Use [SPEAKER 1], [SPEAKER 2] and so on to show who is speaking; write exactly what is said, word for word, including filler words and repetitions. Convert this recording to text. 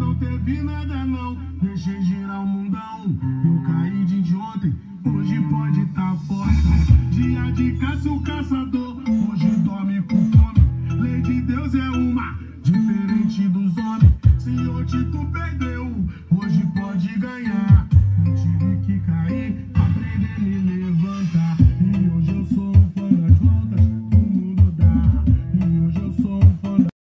[SPEAKER 1] não teve nada não, deixei girar o mundão. Eu caí de ontem, hoje pode tá forte. Dia de caça o caçador, hoje dorme com